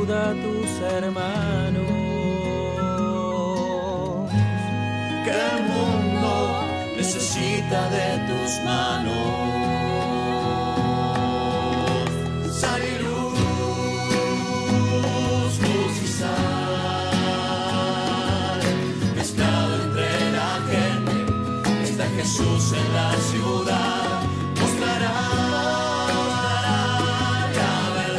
ayuda a tus hermanos. Que el mundo necesita de tus manos. Sal y luz, luz y sal. Mezclado entre la gente, está Jesús en la ciudad. Mostrará la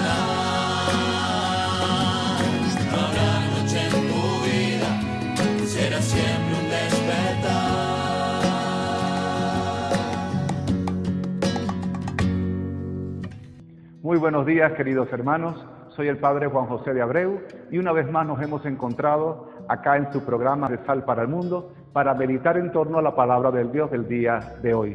verdad. No habrá noche en tu vida, será siempre un despertar. Muy buenos días, queridos hermanos. Soy el Padre Juan José de Abreu y una vez más nos hemos encontrado acá en su programa de Sal para el Mundo para meditar en torno a la palabra del Dios del día de hoy.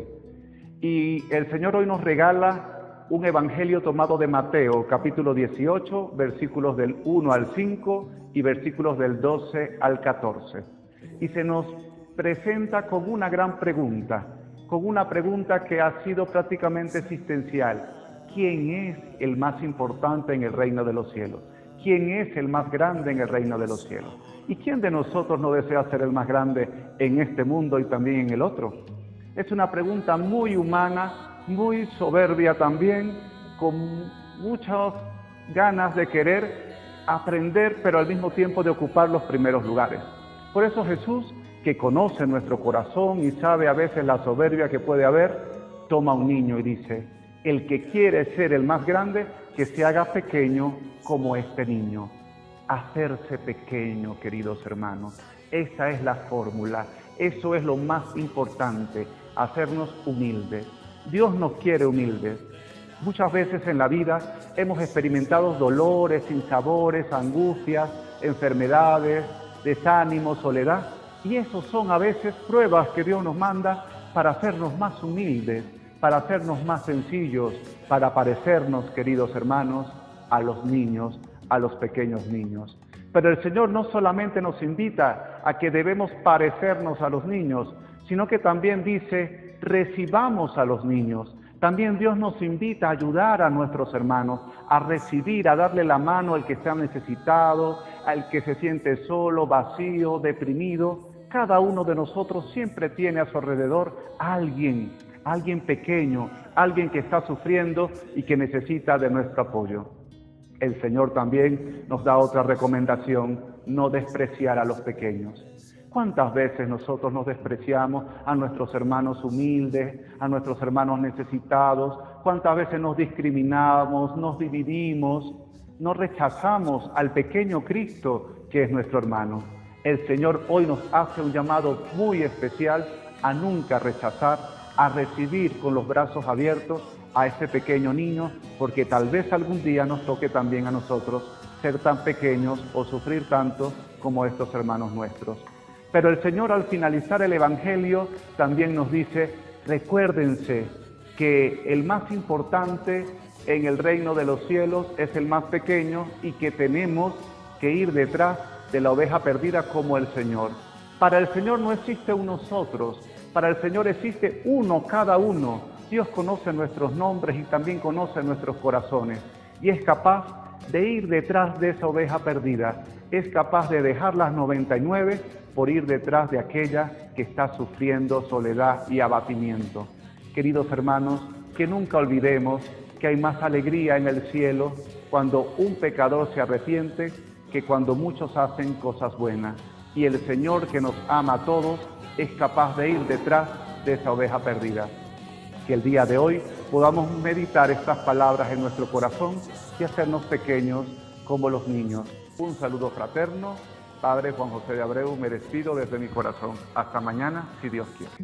Y el Señor hoy nos regala un evangelio tomado de Mateo, capítulo 18, versículos del 1 al 5 y versículos del 12 al 14. Y se nos presenta con una gran pregunta, con una pregunta que ha sido prácticamente existencial. ¿Quién es el más importante en el reino de los cielos? ¿Quién es el más grande en el reino de los cielos? ¿Y quién de nosotros no desea ser el más grande en este mundo y también en el otro? Es una pregunta muy humana, muy soberbia también, con muchas ganas de querer aprender, pero al mismo tiempo de ocupar los primeros lugares. Por eso Jesús, que conoce nuestro corazón y sabe a veces la soberbia que puede haber, toma a un niño y dice: el que quiere ser el más grande, que se haga pequeño como este niño. Hacerse pequeño, queridos hermanos. Esa es la fórmula. Eso es lo más importante, hacernos humildes. Dios nos quiere humildes. Muchas veces en la vida hemos experimentado dolores, sinsabores, angustias, enfermedades, desánimo, soledad. Y esos son a veces pruebas que Dios nos manda para hacernos más humildes, para hacernos más sencillos, para parecernos, queridos hermanos, a los niños, a los pequeños niños. Pero el Señor no solamente nos invita a que debemos parecernos a los niños, sino que también dice: recibamos a los niños. También Dios nos invita a ayudar a nuestros hermanos, a recibir, a darle la mano al que está necesitado, al que se siente solo, vacío, deprimido. Cada uno de nosotros siempre tiene a su alrededor a alguien pequeño, alguien que está sufriendo y que necesita de nuestro apoyo. El Señor también nos da otra recomendación: no despreciar a los pequeños. ¿Cuántas veces nosotros nos despreciamos a nuestros hermanos humildes, a nuestros hermanos necesitados? ¿Cuántas veces nos discriminamos, nos dividimos, nos rechazamos al pequeño Cristo que es nuestro hermano? El Señor hoy nos hace un llamado muy especial a nunca rechazar, a recibir con los brazos abiertos a ese pequeño niño, porque tal vez algún día nos toque también a nosotros ser tan pequeños o sufrir tanto como estos hermanos nuestros. Pero el Señor, al finalizar el Evangelio, también nos dice: recuérdense que el más importante en el reino de los cielos es el más pequeño y que tenemos que ir detrás de la oveja perdida como el Señor. Para el Señor no existe un nosotros, para el Señor existe uno, cada uno. Dios conoce nuestros nombres y también conoce nuestros corazones y es capaz de ir detrás de esa oveja perdida. Es capaz de dejar las 99 por ir detrás de aquella que está sufriendo soledad y abatimiento. Queridos hermanos, que nunca olvidemos que hay más alegría en el cielo cuando un pecador se arrepiente que cuando muchos hacen cosas buenas. Y el Señor, que nos ama a todos, es capaz de ir detrás de esa oveja perdida. Que el día de hoy podamos meditar estas palabras en nuestro corazón y hacernos pequeños como los niños. Un saludo fraterno. Padre Juan José de Abreu, me despido desde mi corazón. Hasta mañana, si Dios quiere.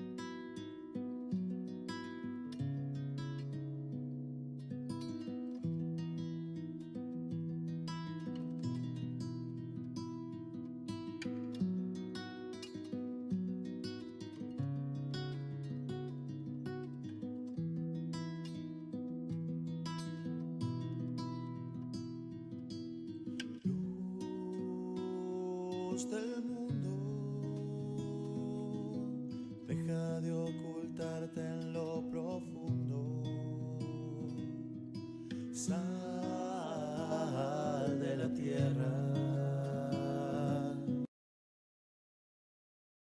Del mundo, deja de ocultarte en lo profundo, sal de la tierra.